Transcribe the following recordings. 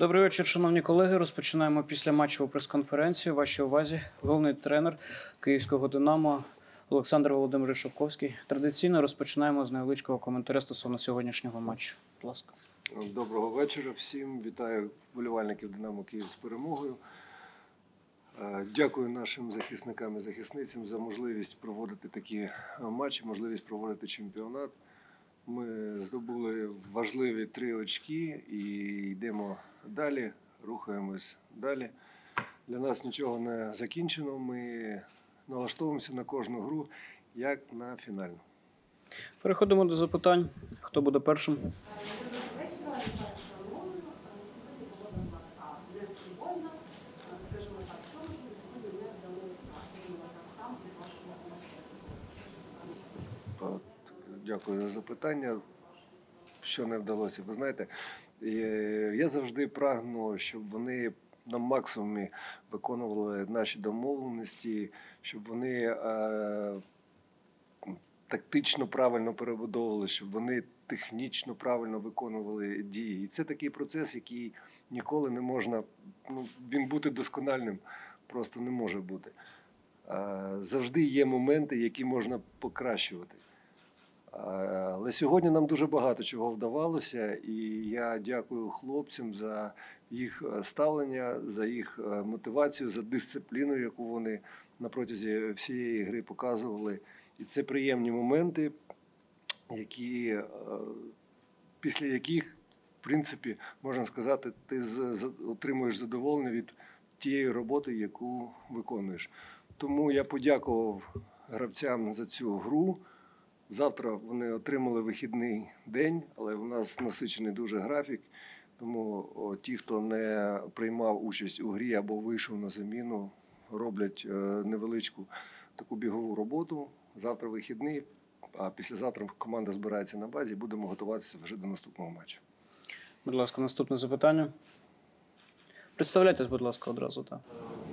Добрий вечір, шановні колеги. Розпочинаємо післяматчеву прес-конференцію. Вашій увазі головний тренер київського «Динамо» Олександр Володимирович Шовковський. Традиційно розпочинаємо з невеличкого коментаря стосовно сьогоднішнього матчу. Будь ласка. Доброго вечора всім. Вітаю вболівальників «Динамо Київ» з перемогою. Дякую нашим захисникам і захисницям за можливість проводити такі матчі, можливість проводити чемпіонат. Ми здобули важливі 3 очки і йдемо далі, рухаємось далі. Для нас нічого не закінчено, ми налаштовуємося на кожну гру, як на фінальну. Переходимо до запитань. Хто буде першим? Дякую за запитання. Що не вдалося? Ви знаєте, я завжди прагну, щоб вони на максимумі виконували наші домовленості, щоб вони тактично правильно перебудовували, щоб вони технічно правильно виконували дії. І це такий процес, який ніколи не можна, він бути доскональним просто не може бути. Завжди є моменти, які можна покращувати. Але сьогодні нам дуже багато чого вдавалося, і я дякую хлопцям за їх ставлення, за їх мотивацію, за дисципліну, яку вони на протязі всієї гри показували. І це приємні моменти, після яких, в принципі, можна сказати, ти отримуєш задоволення від тієї роботи, яку виконуєш. Тому я подякував гравцям за цю гру. Завтра вони отримали вихідний день, але у нас насичений дуже графік. Тому ті, хто не приймав участь у грі або вийшов на заміну, роблять невеличку таку бігову роботу. Завтра вихідний, а післязавтра команда збирається на базі і будемо готуватися вже до наступного матчу. Будь ласка, наступне запитання. Представляйтесь, будь ласка, одразу. Так.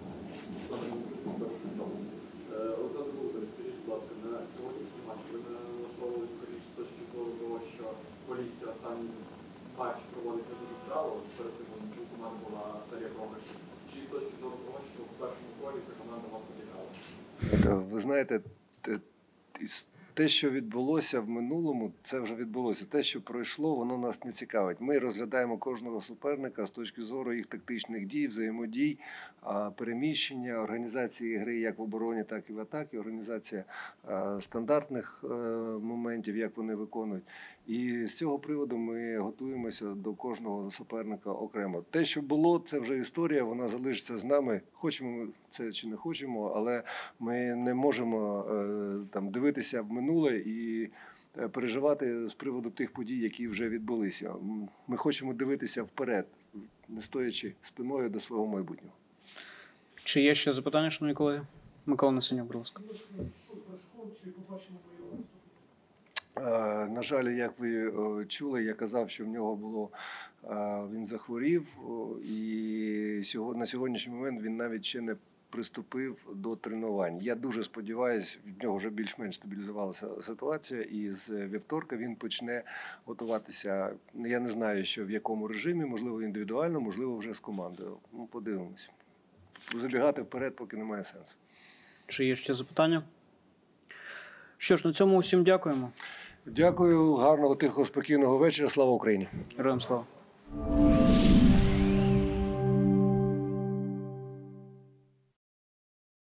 Полісся останній матч проводить не дуже вдало, перед цим у команди була серія програшів. Чи з точки зору того, що в першому колі ця команда вас обіграла? Ви знаєте, те, що відбулося в минулому, це вже відбулося. Те, що пройшло, воно нас не цікавить. Ми розглядаємо кожного суперника з точки зору їх тактичних дій, взаємодій, переміщення, організації гри як в обороні, так і в атаці, організація стандартних моментів, як вони виконують. І з цього приводу ми готуємося до кожного суперника окремо. Те, що було, це вже історія, вона залишиться з нами. Хочемо ми це чи не хочемо, але ми не можемо дивитися в минуле і переживати з приводу тих подій, які вже відбулися. Ми хочемо дивитися вперед, не стоячи спиною до свого майбутнього. Чи є ще запитання, шановні колеги? Микола Насенюк, будь ласка. На жаль, як ви чули, я казав, що в нього він захворів, і на сьогоднішній момент він навіть ще не приступив до тренувань. Я дуже сподіваюся, в нього вже більш-менш стабілізувалася ситуація, і з вівторка він почне готуватися. Я не знаю, що в якому режимі, можливо, індивідуально, можливо, вже з командою. Подивимося. Забігати вперед поки немає сенсу. Чи є ще запитання? Що ж, на цьому усім дякуємо. Дякую, гарного, тихого, спокійного вечора. Слава Україні! Героям слава!